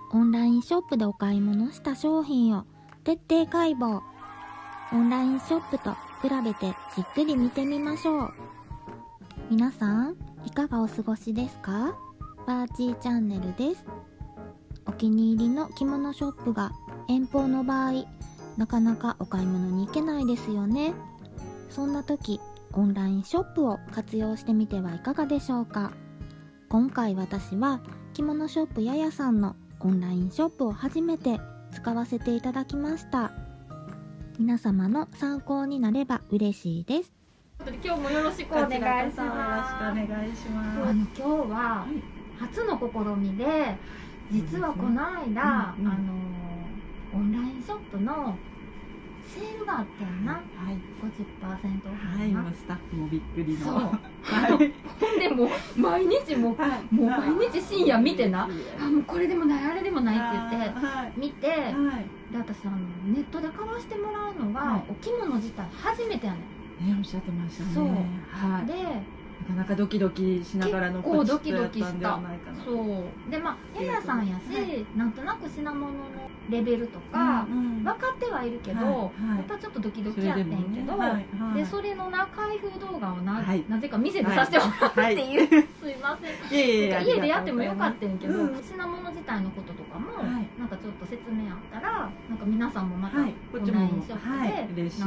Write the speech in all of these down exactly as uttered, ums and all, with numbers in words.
オンラインショップでお買い物した商品を徹底解剖。オンラインショップと比べてじっくり見てみましょう。皆さんいかがお過ごしですか？バーチーチャンネルです。お気に入りの着物ショップが遠方の場合、なかなかお買い物に行けないですよね。そんな時、オンラインショップを活用してみてはいかがでしょうか。今回私は着物ショップややさんのオンラインショップを初めて使わせていただきました。皆様の参考になれば嬉しいです。 今日もよろしくお願いします。 よろしくお願いします。 あの今日は初の試みで、実はこの間、うんうん、あのオンラインショップのセールがあってんな、はい、ごじゅっパーセントオフ。 はい、もうスタッフもびっくりの。 そう。はい。でも毎日も、はい、もう毎日深夜見てな、あもうこれでもないあれでもないって言って、はい、見て、はい、で私あのネットで買わしてもらうのが、はい、お着物自体初めてやねん。 ね、おっしゃってましたね。 そう。 はい。 で。 なかなかドキドキしながらの結構ドキドキした。 そうでまあややさんやし、はい、なんとなく品物のレベルとか、うんうん、分かってはいるけど、はいはい、やっぱちょっとドキドキやってんけど、そ で,、ねはいはい、でそれのな開封動画を な,、はい、なぜか店でさせてもらうっていう、はいはい、すいません、いやいや家でやってもよかったんけど、うん、品物自体のこととかも、はい、なんかちょっと説明あったらなんか皆さんもまたオンラインショップで、はい、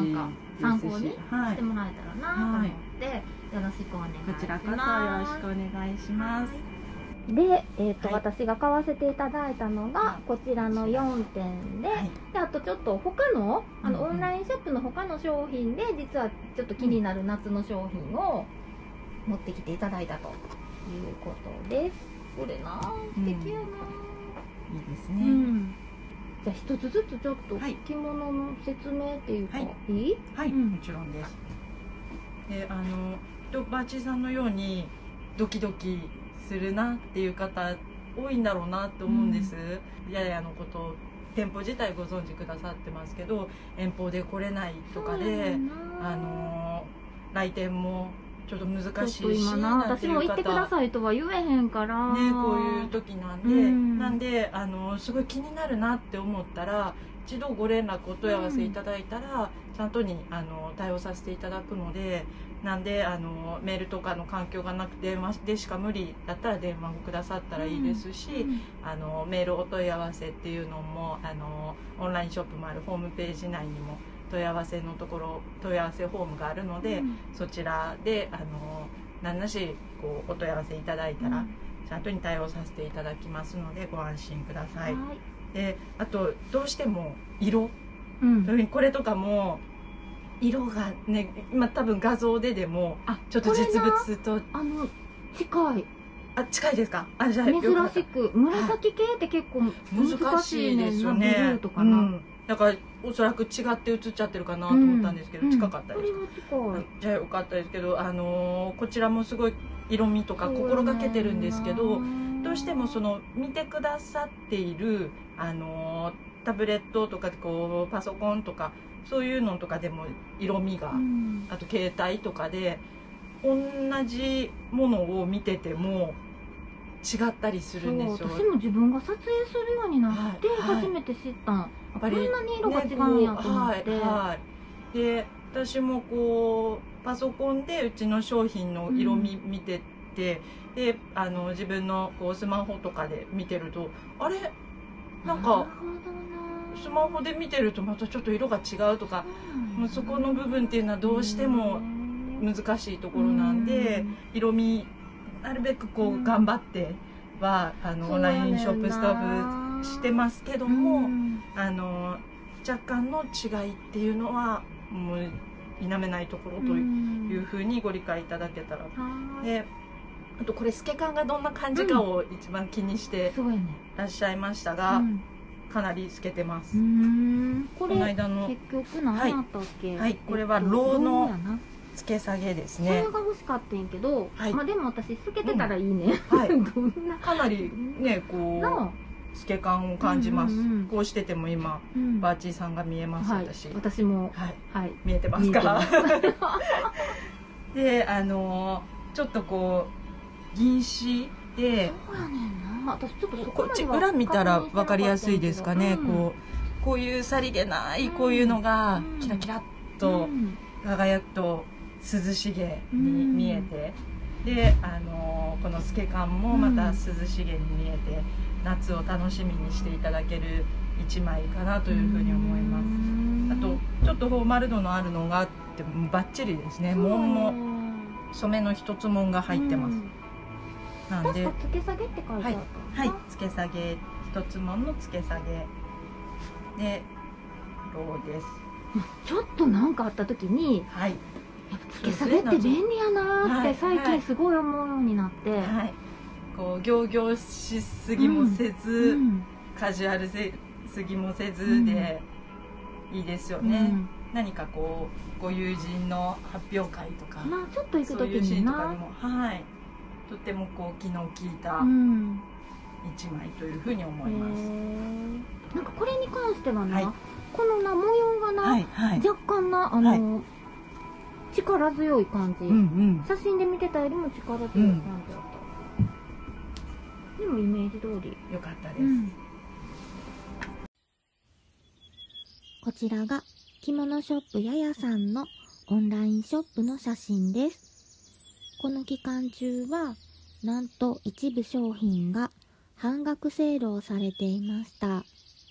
なんか参考にしてもらえたらなと思って、はい、よろしくお願いします。 こちらこそよろしくお願いします。 で、えーとはい、私が買わせていただいたのがこちらのよんてんで、はい、であとちょっと他のあの、うんうん、オンラインショップの他の商品で実はちょっと気になる夏の商品を持ってきていただいたということです。これな素敵やな、うん、いいですね、 うん、じゃあ一つずつちょっと着物の説明っていうか、はい、いい？ はい、うん、もちろんです。であのバーチーさんのようにドキドキするなっていう方多いんだろうなって思うんです、うん、ややのこと店舗自体ご存知くださってますけど、遠方で来れないとかであの来店もちょっと難しいし、 今な私も行ってくださいとは言えへんからね、こういう時なんで、うん、なんであのすごい気になるなって思ったら一度ご連絡お問い合わせいただいたら、うん、ちゃんとにあの対応させていただくので、なんであのメールとかの環境がなくて電話でしか無理だったら電話をくださったらいいですし、うん、あのメールお問い合わせっていうのもあのオンラインショップもあるホームページ内にも問い合わせのところ問い合わせフォームがあるので、うん、そちらであの何なしこうお問い合わせいただいたら、うん、ちゃんとに対応させていただきますのでご安心ください。はい、であとどうしても色、うん、これとかも色がね今多分画像ででもちょっと実物とあの近いあ近いですか？あじゃあ珍しく紫系って結構難しいねんな、ブルーとかな、うん、 だからおそらく違って映っちゃってるかなと思ったんですけど、うん、近かったですか？ うん、 じゃあよかったですけど、あのー、こちらもすごい色味とか心がけてるんですけど、どうしてもその見てくださっている、あのー、タブレットとかこうパソコンとかそういうのとかでも色味が、うん、あと携帯とかで同じものを見てても違ったりするんですよ。 私も自分が撮影するようになって初めて知った、はいはい、やっぱりこんなに色が違うんやと思って、ね、はいはい、で私もこうパソコンでうちの商品の色味見てて、うん、であの自分のこうスマホとかで見てるとあれなんかスマホで見てるとまたちょっと色が違うとか、もうそこの部分っていうのはどうしても難しいところなんで、色味なるべくこう頑張ってはあのオンラインショップスタッフしてますけども、あの若干の違いっていうのはもう否めないところというふうにご理解いただけたら。であとこれ透け感がどんな感じかを一番気にしてらっしゃいましたが、かなり透けてます。 これ結局何やったっけ？ はい、これはローのつけ下げですね。 それが欲しかったんやけど、まあでも私透けてたらいいね。 はい。どんなかなりねこう透け感を感じます。こうしてても今バーチーさんが見えます。私。 私もはい見えてますか？であのちょっとこう銀糸で。 あ私ちょっとそここっち裏見たら分かりやすいですかね、うん、こうこういうさりげないこういうのがキラキラっと輝くと涼しげに見えて、うん、であのこの透け感もまた涼しげに見えて、夏を楽しみにしていただける一枚かなというふうに思います。あとちょっとフォーマル度のあるのがあってバッチリですね。紋も染めの一つ紋が入ってます。なんで確か付け下げって書いてあった、 はい、はい、付け下げ一つ紋の付け下げでローです。 ちょっと何かあった時に、 はい、 付け下げって便利やなって最近すごい思うようになって、はいはい、 こう仰々しすぎもせず、うん、カジュアルすぎもせずで、うん、いいですよね、うん、何かこうご友人の発表会とか、 まあ、ちょっと行く時にな、そういうシーンとかでも、 はい、とてもこう気の利いた一枚というふうに思います、うん、 なんかこれに関してはな、はい、このな模様がな、 はいはい、 若干なあの、はい、力強い感じ、うんうん、写真で見てたよりも力強い感じだった、うん、でもイメージ通りよかったです、うん、 こちらが着物ショップややさんのオンラインショップの写真です。この期間中はなんと一部商品が半額セールをされていました。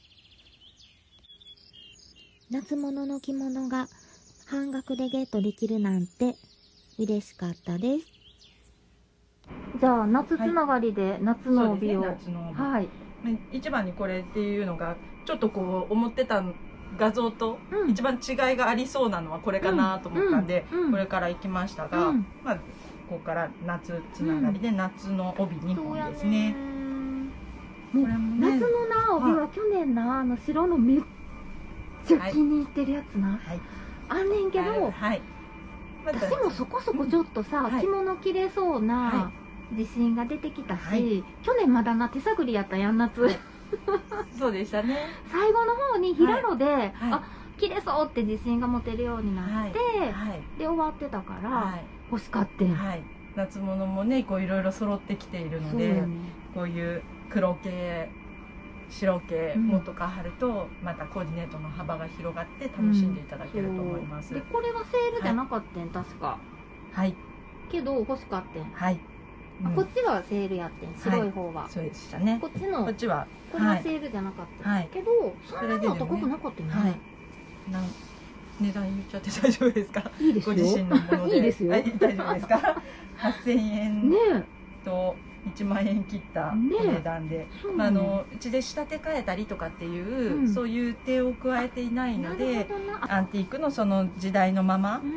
夏物の着物が半額でゲットできるなんて嬉しかったです。じゃあ夏つながりで夏の帯を、はい、 そうですね、夏の帯、はい、一番にこれっていうのがちょっとこう思ってた画像と一番違いがありそうなのはこれかなと思ったんで、うんうん、これから行きましたが、うん、まあここから夏つながりで夏の帯にほんですね。 もう夏のな帯は去年なあの白のめっちゃ気に入ってるやつな、はい、あんねんけど、はい、私もそこそこちょっとさ、うん、着物着れそうな自信が出てきたし、はい、去年まだな手探りやったやん夏、はい、 そうでしたね。 最後の方に平野で、はいはい、あ着れそうって自信が持てるようになって、はいはい、で終わってたから、はい、欲しかったん、 はい、夏物もねこういろいろ揃ってきているので、ね、こういう黒系白系もとか貼ると、うん、またコーディネートの幅が広がって楽しんでいただけると思います、 うん、でこれはセールじゃなかったん、はい、確かはいけど欲しかったん、 はい、 うん、こっちはセールやってん白い方は、 はい、そうでしたね。 こっちのこっちはこれはセールじゃなかった、はい、けどそんなにお高くなかったよね、はい、 なん値段言っちゃって大丈夫ですか？ いいですよ、 ご自身のものでいいですよ、 はい、大丈夫ですか？はっせんえんといちまんえん切ったお値段で、ね、まあ、あのうちで仕立て替えたりとかっていう、うん、そういう手を加えていないのでアンティークのその時代のまま、うん、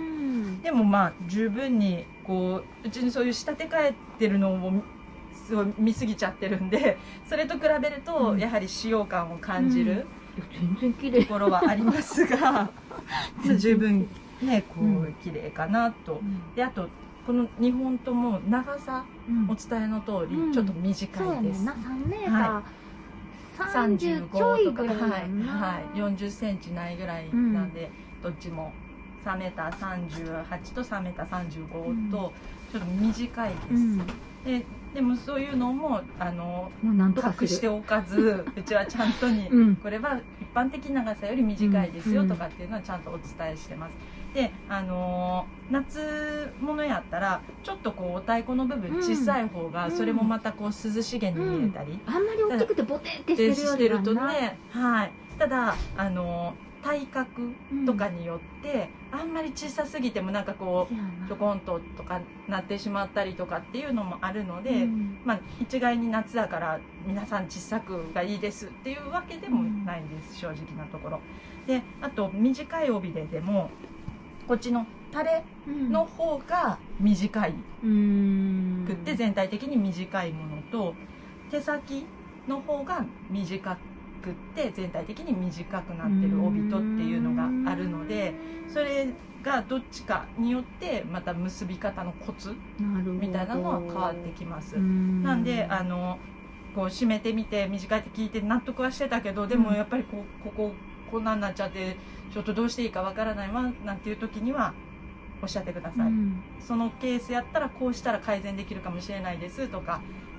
でもまあ十分にこううちにそういう仕立て替えてるのをすごい見すぎちゃってるんで、それと比べると、うん、やはり使用感を感じる、 全然綺麗ところはありますが十分ねこう綺麗かなと、うん、であとこのにほんとも長さ、うん、お伝えの通り、うん、ちょっと短いです。 そうやね、さんメーター、はい、さんじゅうちょいぐらい、はいはい、よんじゅっセンチないぐらいなんで、うん、どっちもさんメーターさんじゅうはちとさんメーターさんじゅうごと、うん、ちょっと短いです、うん、ででもそういうのもあの隠しておかずうちはちゃんとに、うん、これは一般的長さより短いですよとかっていうのはちゃんとお伝えしてます。であの夏物やったらちょっとこうお太鼓の部分小さい方が、それもまたこう涼しげに見えたり、 うんうん、あんまり大きくてボテってしてるよりはしてるとね、はい、ただあの体格とかによって、うん、あんまり小さすぎてもなんかこうちょこんととかなってしまったりとかっていうのもあるので、うん、まあ一概に夏だから皆さん小さくがいいですっていうわけでもないんです、うん、正直なところで。あと短い帯ででもこっちのタレの方が短いくって全体的に短いものと、手先の方が短くって全体的に短くなってる帯とっていうのがあるので、それがどっちかによってまた結び方のコツみたいなのは変わってきます。なんであのこう締めてみて短いって聞いて納得はしてたけど、でもやっぱりこうこここんなんなっちゃってちょっとどうしていいかわからないわなんていう時にはおっしゃってください、うん、そのケースやったらこうしたら改善できるかもしれないですとか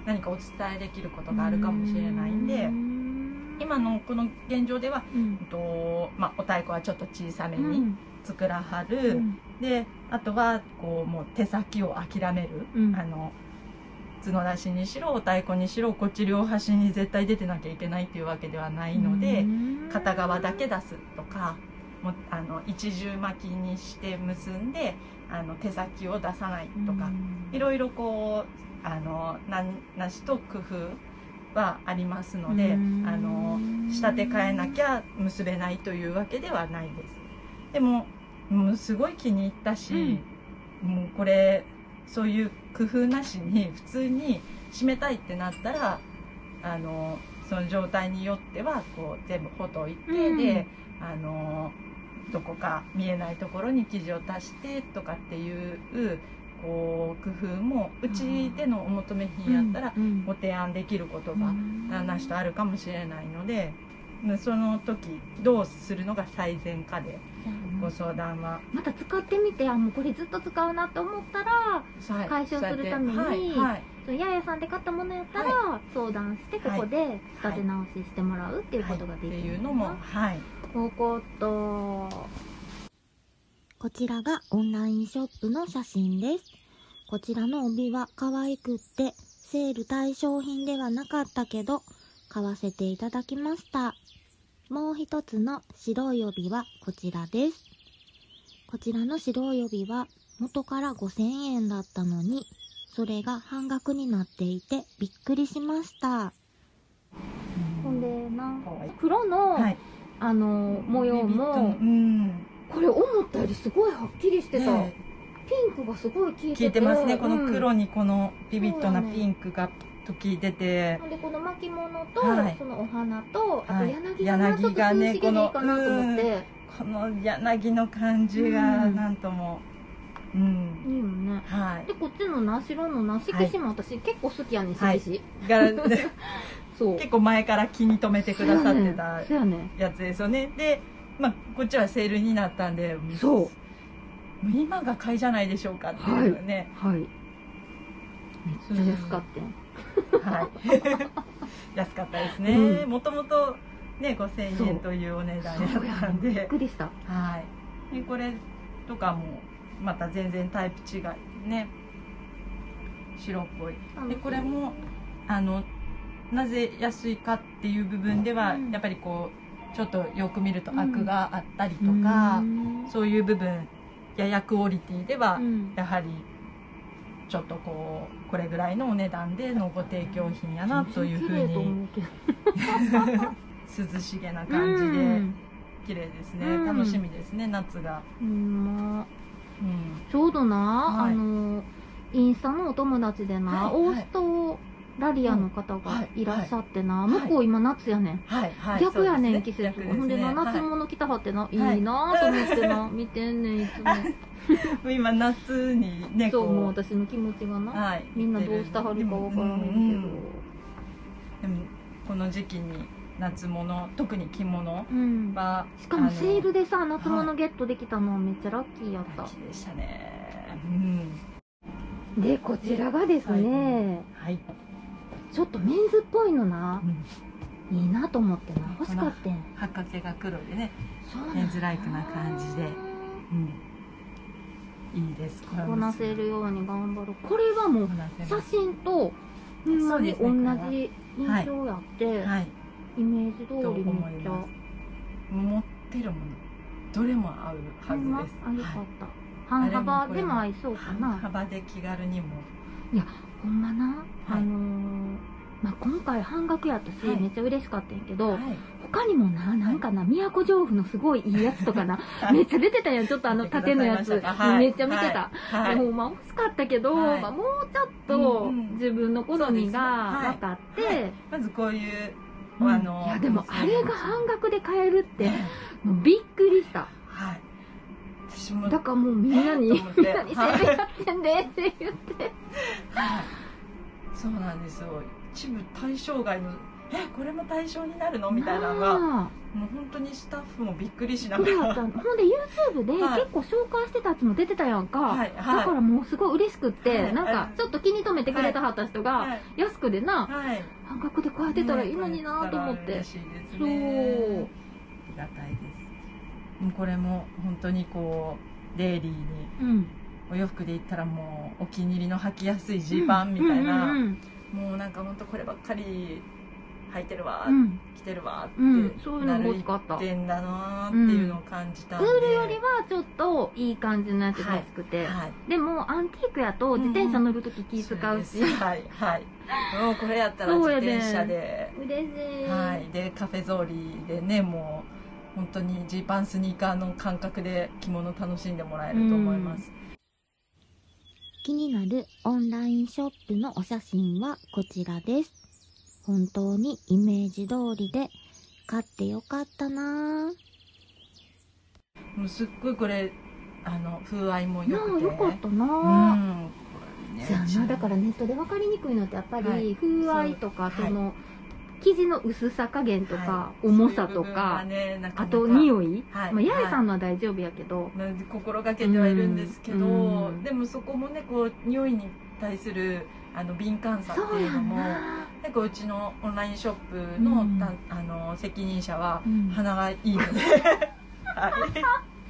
何かお伝えできることがあるかもしれないんで、今のこの現状では、うんとまあ、お太鼓はちょっと小さめに作らはる、うん、であとはこうもう手先を諦める、うん、あの角出しにしろお太鼓にしろこっち両端に絶対出てなきゃいけないっていうわけではないので、片側だけ出すとかもあの一重巻きにして結んであの手先を出さないとか、いろいろこうあの何なしと工夫はありますので、あの仕立て替えなきゃ結べないというわけではないです。でももうすごい気に入ったし、うん、もうこれそういう工夫なしに普通に締めたいってなったらあのその状態によってはこう全部ほどいて、うん、であのどこか見えないところに生地を足してとかっていうこう工夫もうちでのお求め品やったらご提案できることがなしとあるかもしれないので、その時どうするのが最善かでご相談はまた使ってみて、あもうこれずっと使うなと思ったら解消するために、はいはい、その八重屋さんで買ったものやったら相談してここで仕立て直ししてもらうっていうことができる、はいはい、っていうのもはい分かった。こちらがオンラインショップの写真です。こちらの帯は可愛くってセール対象品ではなかったけど買わせていただきました。もう一つの白い帯はこちらです。こちらの白い帯は元からごせんえんだったのにそれが半額になっていてびっくりしました。ほんでな黒の、はい、あの模様も、うん、これ思ったよりすごいはっきりしてた、ね、ピンクがすごい効いてて効いてますね。この黒にこのビビッドなピンクがと効いてて、 でこの巻物と、はい、そのお花とあと柳がな、はい、ちょっと涼しげでいいかなと思って、 この柳の感じがなんとも、うん、 いいよね、はい、でこっちのな白のな色紙も私、はい、結構好きやね色紙、 はい、そう結構前から気に留めてくださってたやつですよね。で、まあ、こっちはセールになったんで、 そう今が買いじゃないでしょうかっていうね、 はい、はい、めっちゃ安かったはい、安かったですね。もともとねごせんえんというお値段やったんでびっくりした。 はい。でこれとかもまた全然タイプ違いね、白っぽい。でこれもあのなぜ安いかっていう部分では、うん、やっぱりこうちょっとよく見るとアクがあったりとか、うん、そういう部分ややクオリティではやはりちょっとこうこれぐらいのお値段でのご提供品やなというふうに涼しげな感じで綺麗ですね、うん、楽しみですね夏が、 うんまあうん、ちょうどな、はい、あのインスタのお友達でな、はい、オーストラリアの方がいらっしゃってな、はいはい、向こう今夏やねん、はいはい、逆やねん、ね、季節、ほんでな夏物着たはってな、はい、いいなと思ってな見てんねんいつも今夏にねそうもう私の気持ちがな、はい、みんなどうしたはるか分からへんけど、うん、でもこの時期に夏物特に着物は、うん、 しかもセールでさ夏物ゲットできたのはめっちゃラッキーやった、 ラッキーでしたね、 うん、でこちらがですね、はいはい、ちょっとメンズっぽいのな、うん、いいなと思ってな欲しかったん。 はっかけが黒でねメンズライクな感じで、うん、いいです。 こなせるように頑張る。これはもう写真とほんまに同じ印象やって、ねはい、イメージ通りめっちゃ持ってるものどれも合うはずです。 あ、よかった、はい、半幅でも合いそうかな。 半幅で気軽にもいやほんまな、はい、あのーまあ、今回半額やったし、はい、めっちゃ嬉しかったんやけど、はい、他にもな、なんかな、はい、都城府のすごいいいやつとかな、はい、めっちゃ出てたやん、ちょっとあの縦のやつ、はい、めっちゃ見てた。はい、もうまあ欲しかったけど、はいまあ、もうちょっと自分の好みが分かって、はいはい、 まずこういう、 うん、あのいやでもあれが半額で買えるって、もうびっくりした。はい。私もだからもうみんなに、みんなにセールやってんでって言って。 はい。そうなんですよ。一部対象外のえこれも対象になるのみたいなのがもう本当にスタッフもびっくりしながら、 ほんで YouTube で結構紹介してたやつも出てたやんか、はいはい、だからもうすごい嬉しくって、はい、なんかちょっと気に留めてくれたはった人が、はい、安くでな、はい、半額でこうやってたらいいのになと思って、嬉しいですね。そうありがたいです。もうこれも本当にこうデイリーに、うんお洋服で言ったらもうお気に入りの履きやすいジーパンみたいな、もうなんか本当こればっかり履いてるわ、うん、着てるわってなる一点だなっていうのを感じたんで、 ウールよりはちょっといい感じのやつが安くて、はいはい、でもアンティークやと自転車乗るとき気使うし、 うん、はいはいもうこれやったら自転車で嬉しい、 はい、でカフェ草履でねもう本当にジーパンスニーカーの感覚で着物楽しんでもらえると思います、うん気になるオンラインショップのお写真はこちらです。本当にイメージ通りで買ってよかったなぁ。 もうすっごいこれあの風合いも良くてよかったなぁ、うんね、だからネットで分かりにくいのってやっぱり風合いとか、はい、その、はい生地の薄さ加減とか、はい、重さとか、ね、なかなかあと匂い、はいまあ、八重さんのは大丈夫やけど、 はい、心がけてはいるんですけど、うん、でもそこもねこう匂いに対するあの敏感さっていうのも結構うちのオンラインショップの、うん、あの責任者は鼻がいいので、うんはい、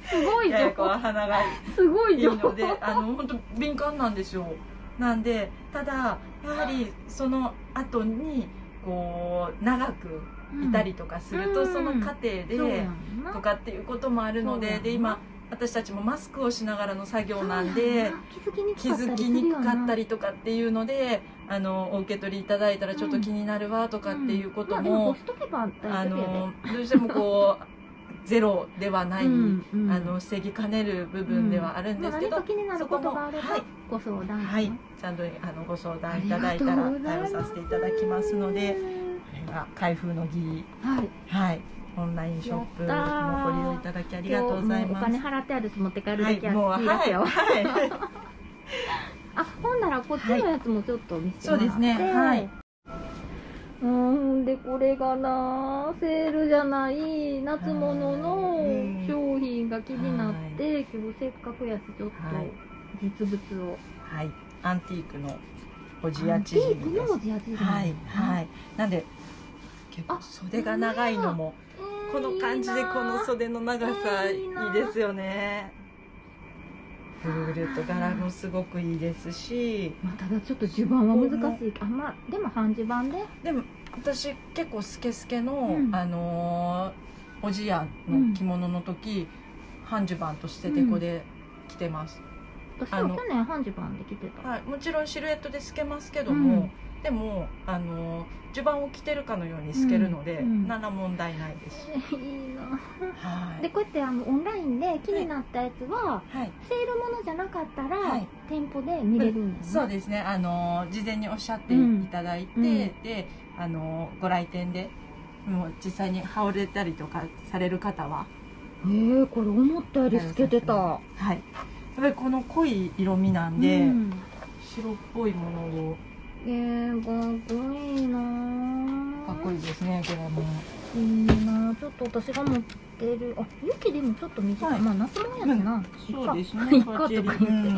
すごい情報鼻がすごいいいのであの本当敏感なんですよ。なんでただやはりその後にこう長くいたりとかすると、うん、その過程でとかっていうこともあるので、で今私たちもマスクをしながらの作業なんで気づきにくかったりとかっていうのであのお受け取りいただいたらちょっと気になるわとかっていうことも、あのどうしてもこうゼロではない、うんうん、あの防ぎかねる部分ではあるんですけど、 うん、気になることがあればご相談、 はい、ちゃんとあのご相談いただいたら対応させていただきますので、これが開封の儀、はい、はい、オンラインショップもご利用いただきありがとうございます。 お金払ってあるし持って帰るだけは好きですよ。はいはい、あ、ほんならこっちのやつもちょっと見せてもらって、 そうですね、はい。 うんでこれがなセールじゃない夏物の商品が気になって、今日せっかくやしちょっと実物を、 はい、アンティークのおじや縮みです。はいはい。なんで結構袖が長いのもこの感じでこの袖の長さいいですよね。ぐるぐると柄もすごくいいですし、 まあ、ただちょっと襦袢は難しい。あんまでも半襦袢ででも私結構スケスケの、うん、あのー、おじやの着物の時、うん、半襦袢としてデコで着てます、 うん、私は去年半襦袢で着てた、 はい、もちろんシルエットで透けますけども、うん、でもあのー襦袢を着てるかのように透けるので、うんうん、何ら問題ないです。 いいな。はい。でこうやってあのオンラインで気になったやつは、はい、セールものじゃなかったら、はい、店舗で見れるんですね。 そうですね。あの事前におっしゃっていただいて、うん、であのご来店でもう実際に羽織れたりとかされる方は、 えー、これ思ったより透けてた。 はい。やっぱりこの濃い色味なんで、うん、白っぽいものを。 えー、かっこいいな。 かっこいいですね、これも。 いいな。ちょっと私が持ってる、あ、雪でもちょっと短い、はい、まあ夏のやつな。 そうですね。 いいかとか言って、うん、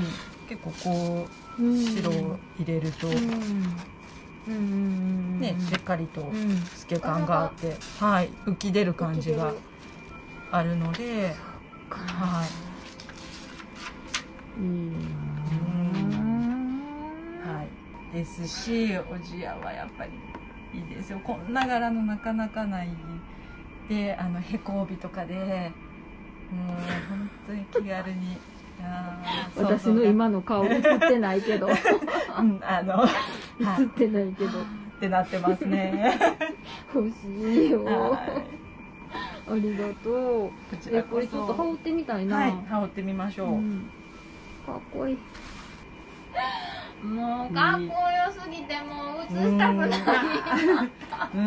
結構こう、うん、白を入れると、うん、ね、しっかりと透け感があって、はい、浮き出る感じがあるので、はい。いいな。ですし、おじやはやっぱりいいですよ。こんな柄のなかなかないで、あのへこ帯とかでもう本当に気軽に私の今の顔映ってないけど、うん、あの映ってないけどってなってますね。 欲しいよ。ありがとう。こちらこそ。これちょっと羽織ってみたいな。 はい、羽織ってみましょう。うん、 かっこいい。もうかっこよすぎてもう映したくない。 うん、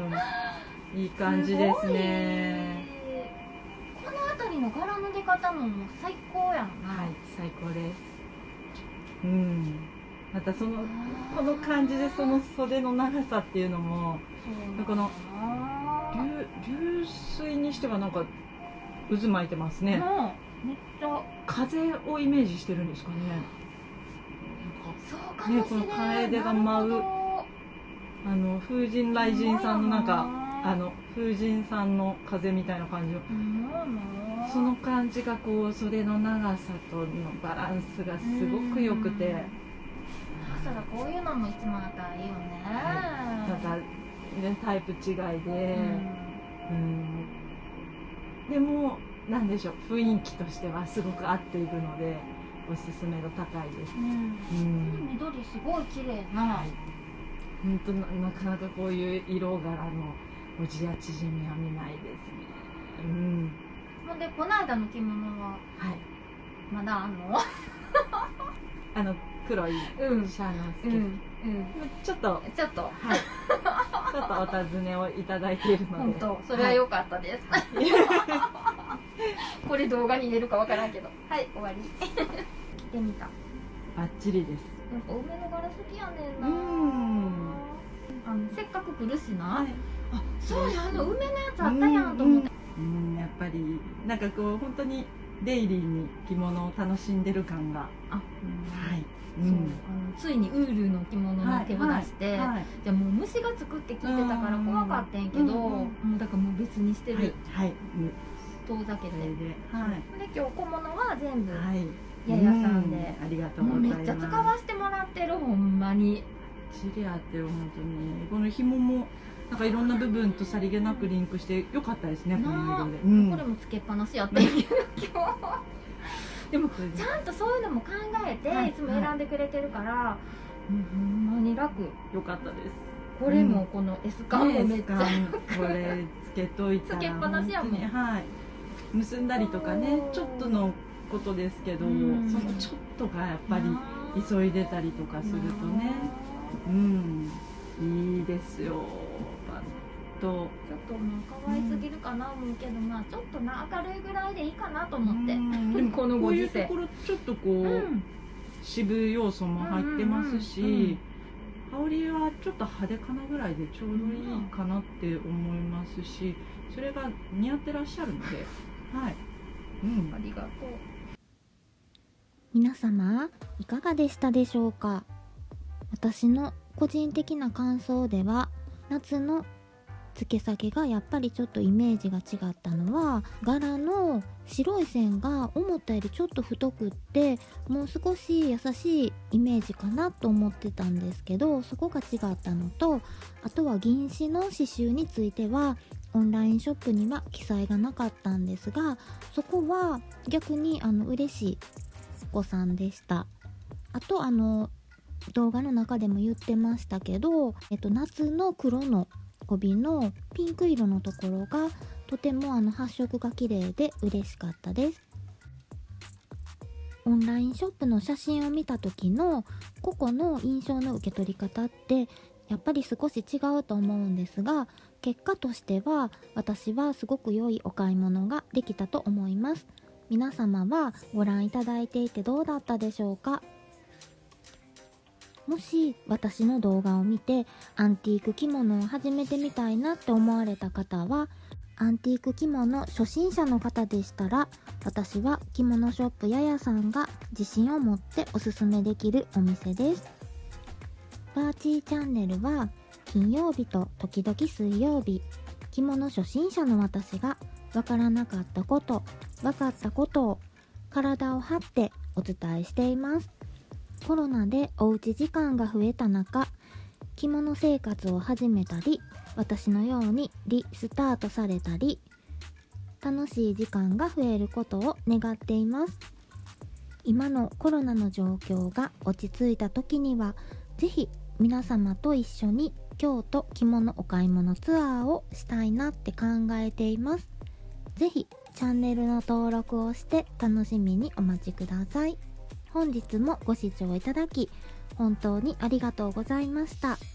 いい感じですね。 この辺りの柄の出方ももう最高やんな。 はい、最高です。うん、 またそのこの感じでその袖の長さっていうのもこの 流, 流水にしてはなんか渦巻いてますね。 めっちゃ風をイメージしてるんですかね。 そうかもしれない。 ね、この楓が舞うあの風神雷神さんのなんかあの風神さんの風みたいな感じを、その感じがこう袖の長さとのバランスがすごく良くて、だからこういうのもいつもあったらいいよね。 なんかねタイプ違いで、うん、でもなんでしょう、雰囲気としてはすごく合っているのでおすすめ度高いです。うんうん、緑すごい綺麗な、はい、 本当 な, なかなかこういう色柄のおじや縮みは見ないですね。うん。 ほんでこの間の着物は、はい、まだあんのあの黒いシャーのスケ、うんうんうん、ちょっとちょっと、 はい、ちょっとお尋ねをいただいているので、 本当それは良かったです、はい、これ動画に入れるかわからんけど、はい終わり着てみた。 バッチリです。 やっぱ梅の柄好きやねんな。うん、あのせっかく来るしな、はい、あそうや、あの梅のやつあったやんと思って、 うん、うん、やっぱりなんかこう本当にデイリーに着物を楽しんでる感が、あ、うん、はい、 うん、そう、あのついにウールの着物に手を出して、はいはいはい、じゃあもう虫がつくって聞いてたから怖かったんやけど、うんうん、もうだからもう別にしてる、はいはい、遠ざけて、で、はい、で今日小物は全部、はい、ややさんで、うん、 ありがとうございます。 めっちゃ使わせてもらってる、ほんまにシリアって本当にこの紐もなんかいろんな部分とさりげなくリンクして良かったですね、この色で、 うん、これもつけっぱなしやってんけど今日でもちゃんとそういうのも考えて、はい、いつも選んでくれてるから、はい、もうほんまに楽。 良かったです。 これもこの S カンもめっちゃ、ね、 これつけといたらつけっぱなしやもん、 はい、結んだりとかね、ちょっとのことですけど、そのちょっとがやっぱり急いでたりとかするとね、うん、いいですよ。パッとちょっとまあ可愛すぎるかな思うけど、うん、まあちょっとな明るいぐらいでいいかなと思って、うん、このご時世こういうところちょっとこう、うん、渋い要素も入ってますし、うんうんうんうん、香りはちょっと派手かなぐらいでちょうどいいかなって思いますし、それが似合ってらっしゃるので、はい、 うん、ありがとう。 皆様いかがでしたでしょうか。私の個人的な感想では、夏の付け先がやっぱりちょっとイメージが違ったのは、柄の白い線が思ったよりちょっと太くって、もう少し優しいイメージかなと思ってたんですけど、そこが違ったのと、あとは銀糸の刺繍についてはオンラインショップには記載がなかったんですが、そこは逆にあの嬉しい誤算でした。あとあの動画の中でも言ってましたけど、えっと、夏の黒の帯のピンク色のところがとてもあの発色が綺麗で嬉しかったです。オンラインショップの写真を見た時の個々の印象の受け取り方ってやっぱり少し違うと思うんですが、結果としては私はすごく良いお買い物ができたと思います。皆様はご覧いただいていてどうだったでしょうか。もし私の動画を見てアンティーク着物を始めてみたいなって思われた方は、アンティーク着物初心者の方でしたら、私は着物ショップややさんが自信を持っておすすめできるお店です。バーチーチャンネルは金曜日と時々水曜日、着物初心者の私がわからなかったこと、わかったことを体を張ってお伝えしています。コロナでおうち時間が増えた中、着物生活を始めたり、私のようにリスタートされたり、楽しい時間が増えることを願っています。今のコロナの状況が落ち着いた時には、ぜひ皆様と一緒に京都着物お買い物ツアーをしたいなって考えています。ぜひチャンネルの登録をして楽しみにお待ちください。本日もご視聴いただき本当にありがとうございました。